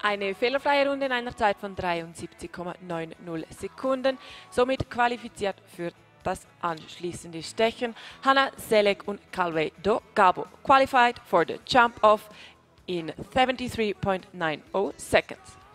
Eine fehlerfreie Runde in einer Zeit von 73,90 Sekunden. Somit qualifiziert für das anschließende Stechen Hannah Selek und Calvey do Gabo. Qualified for the jump off in 73.90 seconds.